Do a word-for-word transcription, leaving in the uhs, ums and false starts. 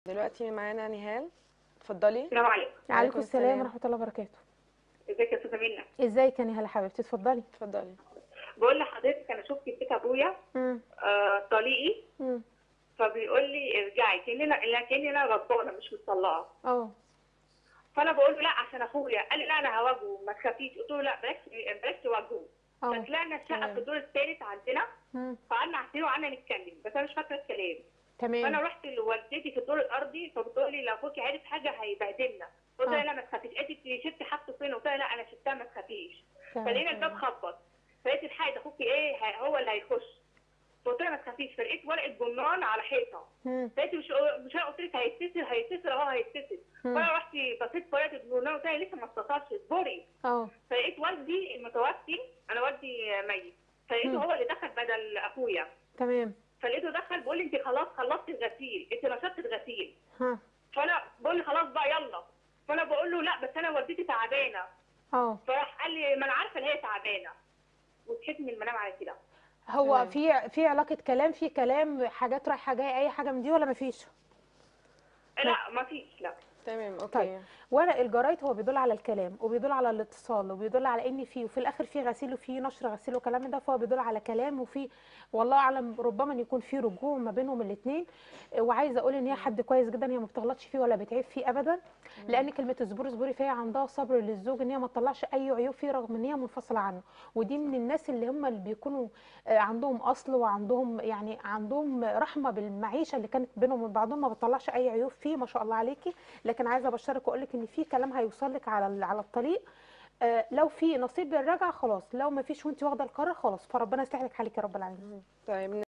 دلوقتي معانا نهال، اتفضلي. السلام عليكم. وعليكم السلام ورحمه الله وبركاته. ازيك يا استاذه منى؟ ازيك يا نهال حبيبتي؟ اتفضلي. اتفضلي. بقول لحضرتك انا شفت بيت ابويا آه طليقي، امم فبيقول لي ارجعي كاننا كاني انا غضبانه مش مطلقه. اه فانا بقول له لا عشان اخويا. قال لي لا انا هواجهه ما تخافيش. قلت له لا بلاش بلاش تواجهه. اه فطلعنا الشقه تمام. في الدور الثالث عندنا، امم فقعدنا عارفين وقعدنا نتكلم بس انا مش فاكره الكلام. فانا تمام. رحت لوالدتي في الدور الارضي، فبتقول لي لو اخوكي عرف حاجه هيبهدلنا. قلت لها آه. لا ما تخافيش. قالت لي شفتي حاطه فين؟ قلت لها لا انا شفتها ما تخافيش. تمام. فلقينا الباب خبط، فلقيت الحاج اخوكي ايه ه- هو اللي هيخش. فقلت لها ما تخافيش، فلقيت ورقه جنان على حيطه. امم فلقيت مش مش انا قلت لك هيتصل هيتصل اهو هيتصل. مم. فانا رحت بصيت في ورقه الجنان قلت لها لسه ما اتصلش اصبري. اه فلقيت والدي المتوفي، انا والدي ميت، فلقيته مم. هو اللي دخل بدل اخويا. تمام. فلقيته دخل بيقول لي انت خلاص خلصتي الغسيل، انت نشرت الغسيل. ها فانا بقول لي خلاص بقى يلا. فانا بقول له لا بس انا والدتي تعبانه. اه فراح قال لي ما انا عارفه ان هي تعبانه. وصحيت من المنام على كده. هو تمام. في في علاقه كلام، في كلام، حاجات رايحه جايه، اي حاجه من دي ولا مفيش؟ لا ما فيش لا. تمام. اوكي. طيب، ورق الجرايد هو بيدل على الكلام وبيدل على الاتصال وبيدل على ان في وفي الاخر في غسيل وفي نشر غسيل وكلام ده، فهو بيدل على كلام وفي والله اعلم ربما ان يكون في رجوع ما بينهم الاثنين. وعايزه اقول ان هي حد كويس جدا، هي ما بتغلطش فيه ولا بتعيب فيه ابدا، لان كلمه اصبري اصبري فهي عندها صبر للزوج ان هي ما تطلعش اي عيوب فيه رغم ان هي منفصله عنه. ودي من الناس اللي هم اللي بيكونوا آه، عندهم اصل وعندهم يعني عندهم رحمه بالمعيشه اللي كانت بينهم وبين بعضهم، ما بتطلعش اي عيوب فيه، ما شاء الله عليكي. لكن عايزه ابشرك واقول لك ان في كلام هيوصل لك على ال- على الطريق. آه، لو في نصيب للرجعه خلاص، لو ما فيش وانت واخده القرار خلاص، فربنا يصلح لك حالك يا رب العالمين. طيب.